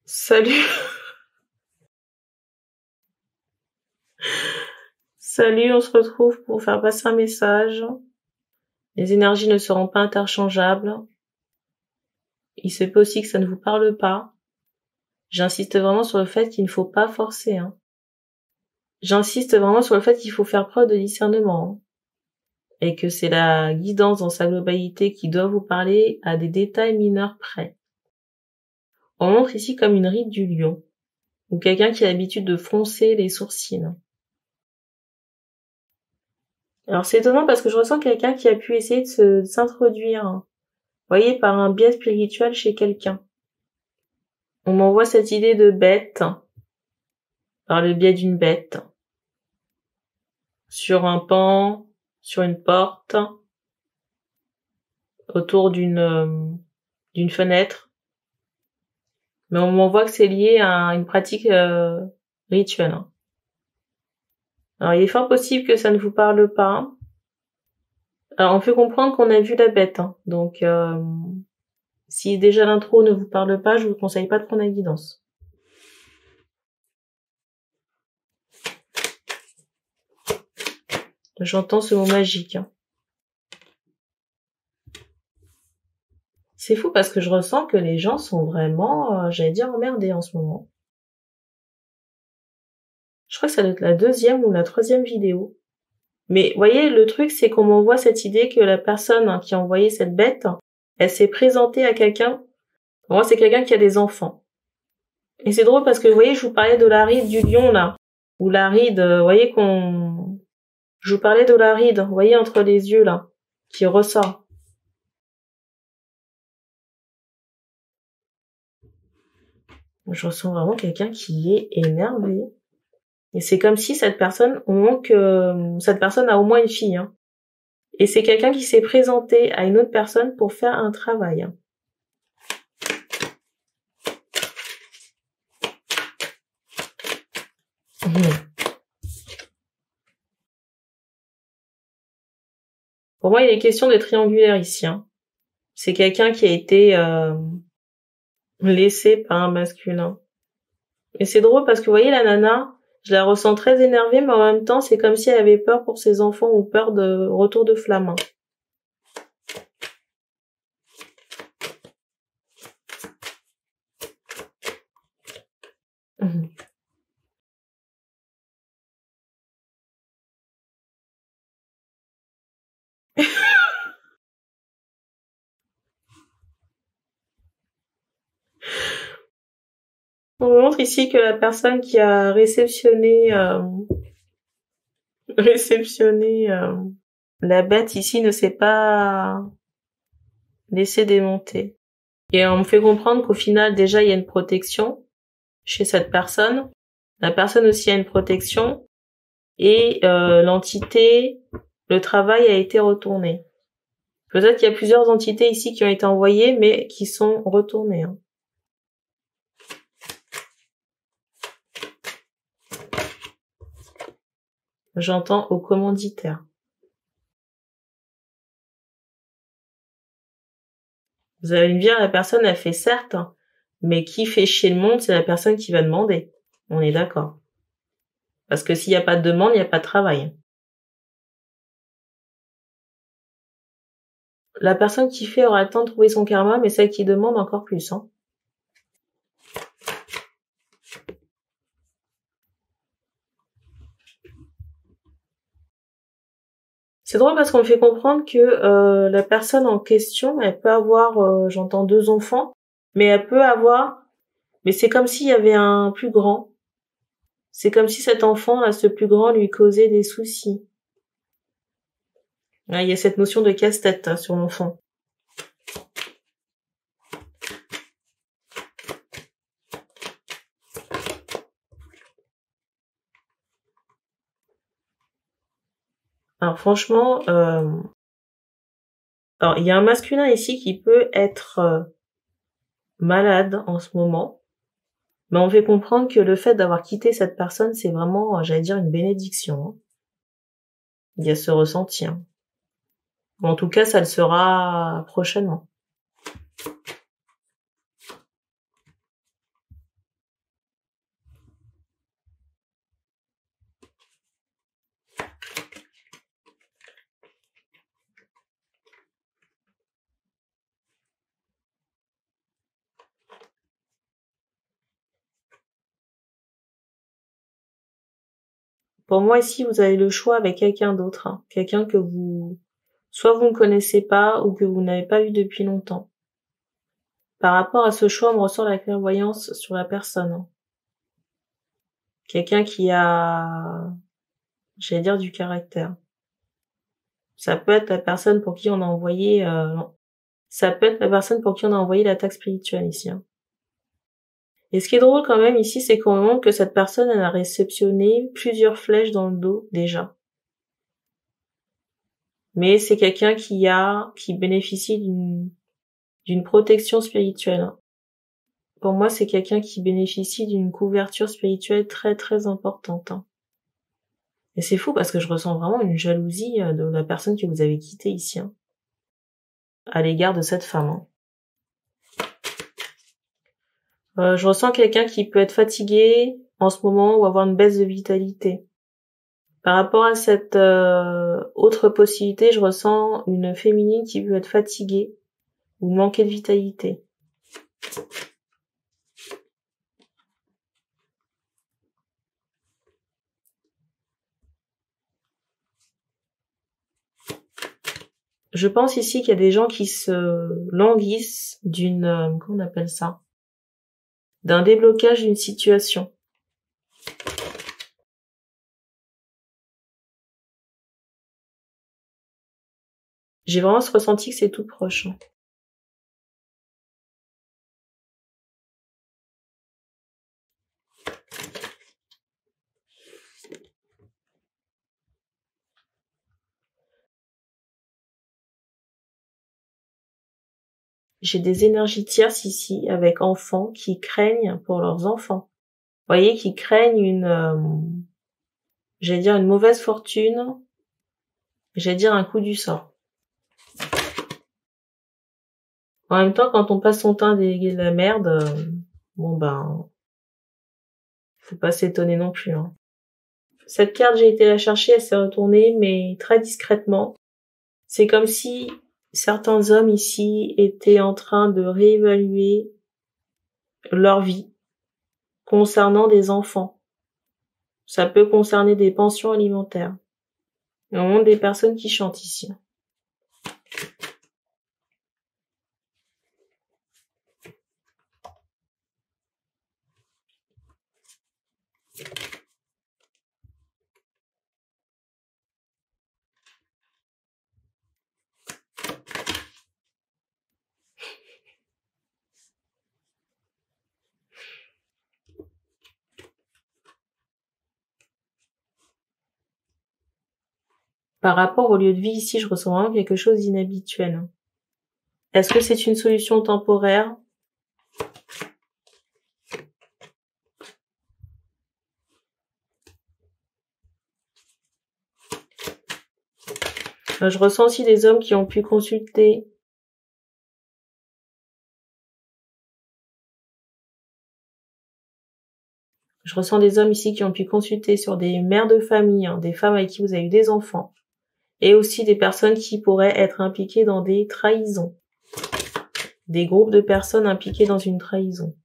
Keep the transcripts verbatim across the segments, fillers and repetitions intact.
Salut. Salut, on se retrouve pour faire passer un message. Les énergies ne seront pas interchangeables. Il se peut aussi que ça ne vous parle pas. J'insiste vraiment sur le fait qu'il ne faut pas forcer. Hein. J'insiste vraiment sur le fait qu'il faut faire preuve de discernement. Hein. Et que c'est la guidance dans sa globalité qui doit vous parler à des détails mineurs près. On montre ici comme une ride du lion, ou quelqu'un qui a l'habitude de froncer les sourcils. Alors c'est étonnant parce que je ressens quelqu'un qui a pu essayer de se, de s'introduire, hein, voyez, par un biais spirituel chez quelqu'un. On m'envoie cette idée de bête, par le biais d'une bête, sur un pan, sur une porte, autour d'une euh, d'une fenêtre. Mais on m'envoie que c'est lié à une pratique euh, rituelle. Hein. Alors il est fort possible que ça ne vous parle pas. Alors on fait comprendre qu'on a vu la bête, hein. Donc euh, si déjà l'intro ne vous parle pas, je vous conseille pas de prendre la guidance. J'entends ce mot magique. Hein. C'est fou parce que je ressens que les gens sont vraiment, euh, j'allais dire, emmerdés en ce moment. Je crois que ça doit être la deuxième ou la troisième vidéo. Mais vous voyez, le truc, c'est qu'on m'envoie cette idée que la personne hein, qui a envoyé cette bête, elle s'est présentée à quelqu'un. Moi, c'est quelqu'un qui a des enfants. Et c'est drôle parce que, vous voyez, je vous parlais de la ride du lion, là. Ou la ride, vous voyez qu'on... Je vous parlais de la ride, vous voyez, entre les yeux, là, qui ressort. Je ressens vraiment quelqu'un qui est énervé. Et c'est comme si cette personne, au moment que cette personne a au moins une fille, hein. Et c'est quelqu'un qui s'est présenté à une autre personne pour faire un travail. Hein. Mmh. Pour moi, il est question de triangulaire ici. Hein. C'est quelqu'un qui a été euh, laissé par un masculin. Et c'est drôle parce que vous voyez la nana, je la ressens très énervée, mais en même temps, c'est comme si elle avait peur pour ses enfants ou peur de retour de flamme. Hein. Mmh. On me montre ici que la personne qui a réceptionné euh, réceptionné euh, la bête ici ne s'est pas laissé démonter. Et on me fait comprendre qu'au final, déjà, il y a une protection chez cette personne. La personne aussi a une protection. Et euh, l'entité, le travail a été retourné. Peut-être qu'il y a plusieurs entités ici qui ont été envoyées, mais qui sont retournées. Hein. J'entends au commanditaire. Vous allez me dire, la personne a fait certes, mais qui fait chier le monde, c'est la personne qui va demander. On est d'accord. Parce que s'il n'y a pas de demande, il n'y a pas de travail. La personne qui fait aura le temps de trouver son karma, mais celle qui demande encore plus. Hein. C'est drôle parce qu'on me fait comprendre que euh, la personne en question, elle peut avoir, euh, j'entends deux enfants, mais elle peut avoir, mais c'est comme s'il y avait un plus grand. C'est comme si cet enfant, là, ce plus grand, lui causait des soucis. Là, il y a cette notion de casse-tête hein, sur l'enfant. Alors franchement, euh... alors il y a un masculin ici qui peut être euh, malade en ce moment, mais on fait comprendre que le fait d'avoir quitté cette personne, c'est vraiment, j'allais dire, une bénédiction. Hein. Il y a ce ressenti. Hein. En tout cas, ça le sera prochainement. Pour moi, ici, vous avez le choix avec quelqu'un d'autre. Hein. Quelqu'un que vous... soit vous ne connaissez pas ou que vous n'avez pas vu depuis longtemps. Par rapport à ce choix, on me ressort la clairvoyance sur la personne. Hein. Quelqu'un qui a, j'allais dire, du caractère. Ça peut être la personne pour qui on a envoyé... Euh... Ça peut être la personne pour qui on a envoyé l'attaque spirituelle ici. Hein. Et ce qui est drôle quand même ici, c'est qu'on montre que cette personne, elle a réceptionné plusieurs flèches dans le dos déjà. Mais c'est quelqu'un qui a, qui bénéficie d'une, d'une protection spirituelle. Pour moi, c'est quelqu'un qui bénéficie d'une couverture spirituelle très très importante. Et c'est fou parce que je ressens vraiment une jalousie de la personne que vous avez quittée ici, hein, à l'égard de cette femme. Hein. Euh, je ressens quelqu'un qui peut être fatigué en ce moment ou avoir une baisse de vitalité. Par rapport à cette euh, autre possibilité, je ressens une féminine qui peut être fatiguée ou manquer de vitalité. Je pense ici qu'il y a des gens qui se languissent d'une, euh, comment on appelle ça, d'un déblocage d'une situation. J'ai vraiment ce ressenti que c'est tout proche. J'ai des énergies tierces ici avec enfants qui craignent pour leurs enfants. Vous voyez, qui craignent une, euh, j'allais dire une mauvaise fortune, j'allais dire un coup du sort. En même temps, quand on passe son temps à déléguer de la merde, euh, bon ben, faut pas s'étonner non plus. Hein. Cette carte, j'ai été la chercher, elle s'est retournée, mais très discrètement. C'est comme si certains hommes ici étaient en train de réévaluer leur vie concernant des enfants. Ça peut concerner des pensions alimentaires. Il y a vraiment des personnes qui chantent ici. Par rapport au lieu de vie ici, je ressens vraiment quelque chose d'inhabituel. Est-ce que c'est une solution temporaire ? Je ressens aussi des hommes qui ont pu consulter Je ressens des hommes ici qui ont pu consulter sur des mères de famille, hein, des femmes avec qui vous avez eu des enfants, et aussi des personnes qui pourraient être impliquées dans des trahisons, des groupes de personnes impliquées dans une trahison.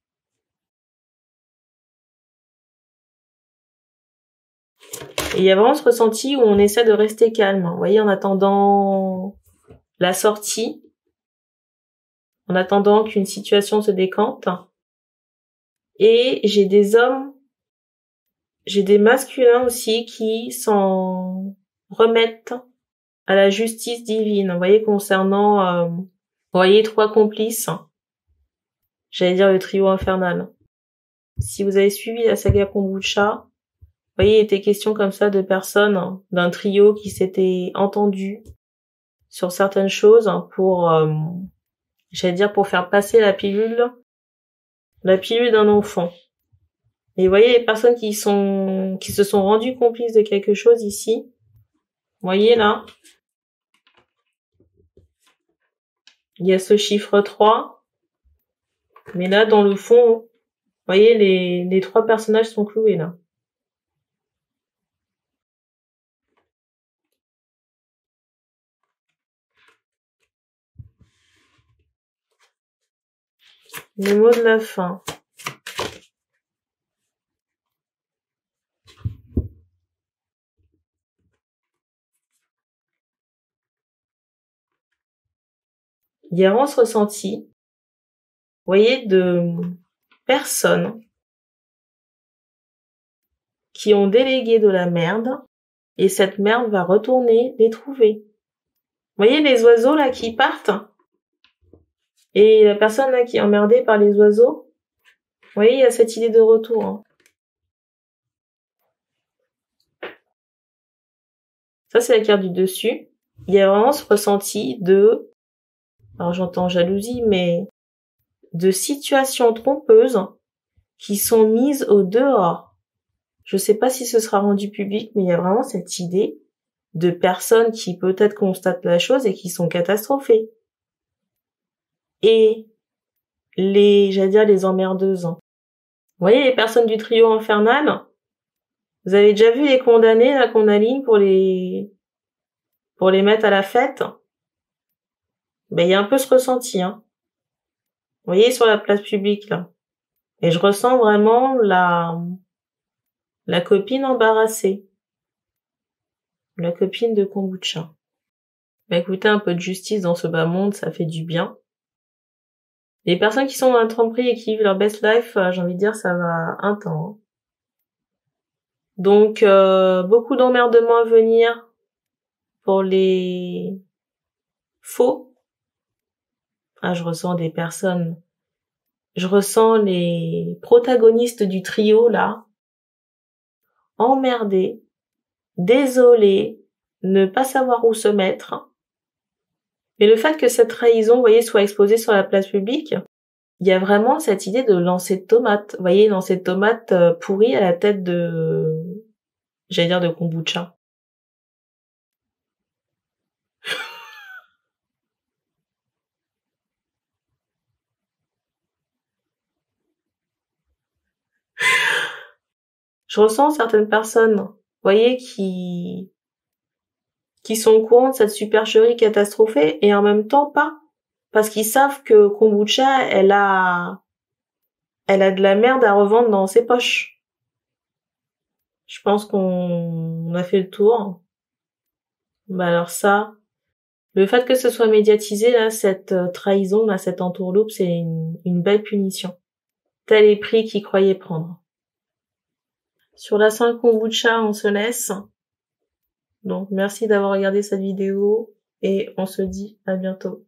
Et il y a vraiment ce ressenti où on essaie de rester calme, hein, vous voyez, en attendant la sortie, en attendant qu'une situation se décante. Et j'ai des hommes, j'ai des masculins aussi qui s'en remettent à la justice divine. Vous voyez, concernant, euh, vous voyez, trois complices. J'allais dire le trio infernal. Si vous avez suivi la saga Kombucha, vous voyez, il était question comme ça de personnes, d'un trio qui s'était entendu sur certaines choses pour, euh, j'allais dire, pour faire passer la pilule, la pilule d'un enfant. Et vous voyez les personnes qui sont, qui se sont rendues complices de quelque chose ici. Vous voyez là, il y a ce chiffre trois. Mais là, dans le fond, vous voyez, les, les trois personnages sont cloués là. Le mot de la fin. il y a vraiment ce ressenti, vous voyez, de personnes qui ont délégué de la merde, et cette merde va retourner les trouver. Vous voyez les oiseaux là qui partent, et la personne là qui est emmerdée par les oiseaux, vous voyez, il y a cette idée de retour. Hein. Ça, c'est la carte du dessus. Il y a vraiment ce ressenti de, alors j'entends jalousie, mais de situations trompeuses qui sont mises au dehors. Je sais pas si ce sera rendu public, mais il y a vraiment cette idée de personnes qui peut-être constatent la chose et qui sont catastrophées. Et les, j'allais dire les emmerdeuses. Vous voyez les personnes du trio infernal? Vous avez déjà vu les condamnés là qu'on aligne pour les pour les mettre à la fête? Ben il y a un peu ce ressenti, hein. Vous voyez sur la place publique là. Et je ressens vraiment la la copine embarrassée, la copine de kombucha. Ben écoutez, un peu de justice dans ce bas monde, ça fait du bien. Les personnes qui sont dans la tromperie et qui vivent leur best life, j'ai envie de dire, ça va un temps. Hein. Donc, euh, beaucoup d'emmerdements à venir pour les faux. Ah, je ressens des personnes, je ressens les protagonistes du trio, là, emmerdés, désolés, ne pas savoir où se mettre. Mais le fait que cette trahison, vous voyez, soit exposée sur la place publique, il y a vraiment cette idée de lancer de tomates. Vous voyez, lancer de tomates pourries à la tête de, j'allais dire de kombucha. Je ressens certaines personnes, vous voyez, qui qui sont au courant de cette supercherie catastrophée et en même temps pas. Parce qu'ils savent que kombucha, elle a elle a de la merde à revendre dans ses poches. Je pense qu'on a fait le tour. Bah alors ça, le fait que ce soit médiatisé, là, cette trahison, là, cette entourloupe, c'est une, une belle punition. Tel est prix qu'ils croyaient prendre. Sur la Saint Kombucha, on se laisse. Donc, merci d'avoir regardé cette vidéo et on se dit à bientôt.